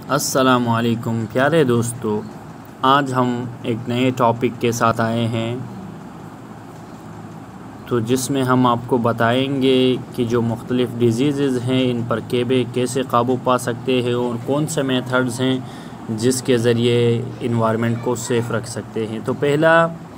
अस्सलामुअलैकुम प्यारे दोस्तों, आज हम एक नए टॉपिक के साथ आए हैं तो जिसमें हम आपको बताएंगे कि जो मुख्तलिफ़ डिजीज़ हैं इन पर कैसे काबू पा सकते हैं और कौन से मेथड्स हैं जिसके ज़रिए इन्वायरमेंट को सेफ़ रख सकते हैं। तो पहला,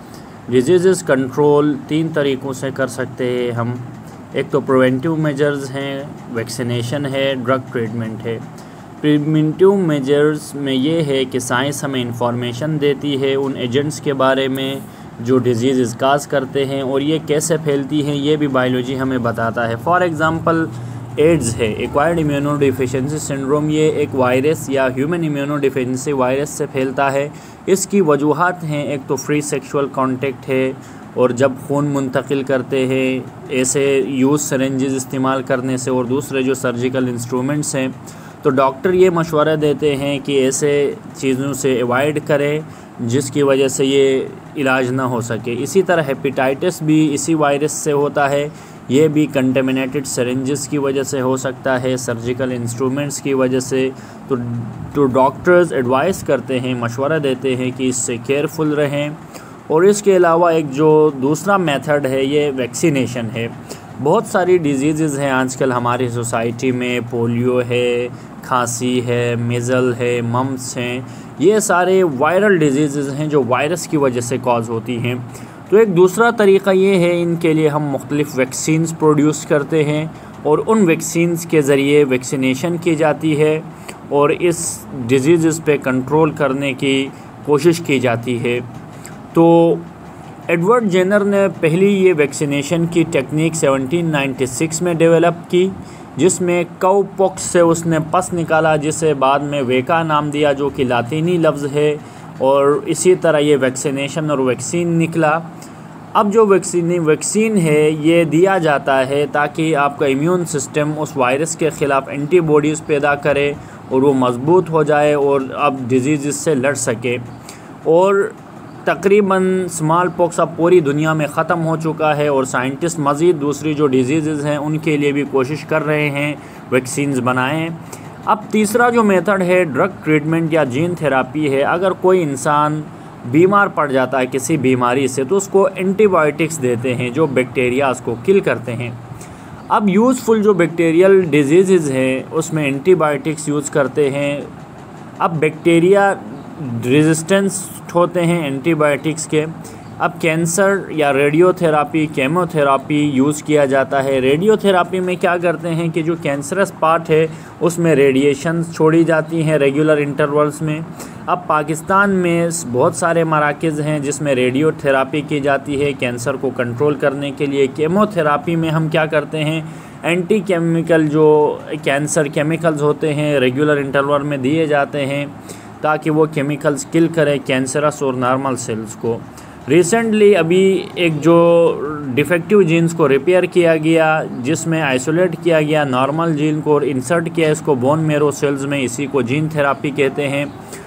डिजीज़ कंट्रोल 3 तरीक़ों से कर सकते हैं हम। एक तो प्रिवेंटिव मेजर्स हैं, वैक्सीनेशन है, ड्रग ट्रीटमेंट है। प्रिवेंटिव मेजर्स में ये है कि साइंस हमें इंफॉर्मेशन देती है उन एजेंट्स के बारे में जो डिजीज़ काज करते हैं और ये कैसे फैलती हैं, ये भी बायोलॉजी हमें बताता है। फॉर एग्ज़ाम्पल एड्स है, एक्वायर्ड इम्यूनोडिफिशिएंसी सिंड्रोम। ये एक वायरस या ह्यूमन इम्यूनोडिफिशिएंसी वायरस से फैलता है। इसकी वजूहात हैं, एक तो फ्री सेक्सुअल कांटेक्ट है और जब खून मुंतकिल करते हैं ऐसे यूज़ सिरिंजेस इस्तेमाल करने से, और दूसरे जो सर्जिकल इंस्ट्रूमेंट्स हैं, तो डॉक्टर ये मशवरा देते हैं कि ऐसे चीज़ों से अवॉइड करें जिसकी वजह से ये इलाज ना हो सके। इसी तरह हेपेटाइटिस भी इसी वायरस से होता है। ये भी कंटेमिनेटेड सिरिंजेस की वजह से हो सकता है, सर्जिकल इंस्ट्रूमेंट्स की वजह से। तो डॉक्टर्स एडवाइस करते हैं, मशवरा देते हैं कि इससे केयरफुल रहें। और इसके अलावा एक जो दूसरा मेथड है ये वैक्सीनेशन है। बहुत सारी डिजीज़ हैं आजकल हमारी सोसाइटी में, पोलियो है, खांसी है, मेज़ल है, मम्स हैं। ये सारे वायरल डिजीज़ हैं जो वायरस की वजह से कॉज होती हैं। तो एक दूसरा तरीक़ा ये है, इनके लिए हम मुख्तलिफ़ वैक्सीन्स प्रोड्यूस करते हैं और उन वैक्सीन्स के ज़रिए वैक्सीनेशन की जाती है और इस डिजीज़ पे कंट्रोल करने की कोशिश की जाती है। तो एडवर्ड जेनर ने पहली ये वैक्सीनेशन की टेक्निक 1796 में डेवलप की, जिसमें काउ पॉक्स से उसने पस निकाला, जिसे बाद में वेका नाम दिया जो कि लातीनी लफ्ज़ है। और इसी तरह ये वैक्सीनेशन और वैक्सीन निकला। अब जो वैक्सीन है ये दिया जाता है ताकि आपका इम्यून सिस्टम उस वायरस के ख़िलाफ़ एंटीबॉडीज़ पैदा करे और वो मज़बूत हो जाए और अब डिजीज़ से लड़ सके। और तकरीबन स्मॉल पॉक्स अब पूरी दुनिया में ख़त्म हो चुका है और साइंटिस्ट मज़ीद दूसरी जो डिजीज़ हैं उनके लिए भी कोशिश कर रहे हैं वैक्सीन्स बनाएं। अब तीसरा जो मेथड है ड्रग ट्रीटमेंट या जीन थेरापी है। अगर कोई इंसान बीमार पड़ जाता है किसी बीमारी से तो उसको एंटीबायोटिक्स देते हैं जो बैक्टीरियाज को किल करते हैं। अब यूज़फुल जो बैक्टीरियल डिजीज़ हैं उसमें एंटीबायोटिक्स यूज़ करते हैं। अब बैक्टीरिया रेजिस्टेंस होते हैं एंटीबायोटिक्स के। अब कैंसर या रेडियोथेरापी, केमोथेरापी यूज़ किया जाता है। रेडियोथेरापी में क्या करते हैं कि जो कैंसरस पार्ट है उसमें रेडिएशन छोड़ी जाती हैं रेगुलर इंटरवल्स में। अब पाकिस्तान में बहुत सारे मराकज़ हैं जिसमें रेडियोथेरापी की जाती है कैंसर को कंट्रोल करने के लिए। केमोथेरापी में हम क्या करते हैं, एंटी केमिकल जो कैंसर केमिकल्स होते हैं रेगुलर इंटरवल में दिए जाते हैं ताकि वो केमिकल्स किल करें कैंसरस और नॉर्मल सेल्स को। रिसेंटली अभी एक जो डिफेक्टिव जीन्स को रिपेयर किया गया, जिसमें आइसोलेट किया गया नॉर्मल जीन को और इंसर्ट किया इसको बोन मेरो सेल्स में, इसी को जीन थेरापी कहते हैं।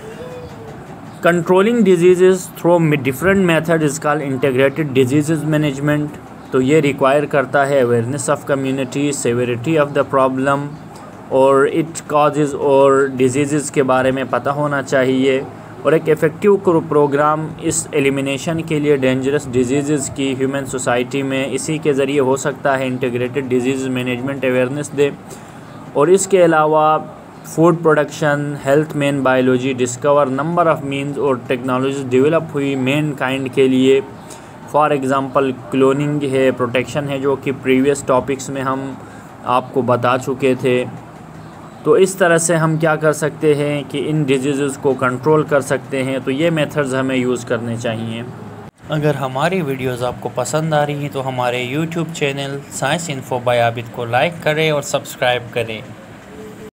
Controlling disease through different method is called integrated disease management. तो ये रिक्वायर करता है awareness of community, severity of the problem और इट कॉजेज़ और डिजीज़ के बारे में पता होना चाहिए। और एक इफ़ेक्टिव प्रोग्राम इस एलिमिनेशन के लिए डेंजरस डिजीज़ की ह्यूमन सोसाइटी में इसी के ज़रिए हो सकता है। इंटीग्रेटेड डिजीज़ मैनेजमेंट अवेयरनेस दे। और इसके अलावा food production, health men biology discover number of means और टेक्नोलॉजी डेवलप हुई मैन काइंड के लिए। फॉर एग्ज़ाम्पल क्लोनिंग है, प्रोटेक्शन है, जो कि प्रीवियस टॉपिक्स में हम आपको बता चुके थे। तो इस तरह से हम क्या कर सकते हैं कि इन डिजीज़ को कंट्रोल कर सकते हैं। तो ये मेथड्स हमें यूज़ करने चाहिए। अगर हमारी वीडियोस आपको पसंद आ रही हैं तो हमारे YouTube channel science info by Abid को लाइक करें और सब्सक्राइब करें।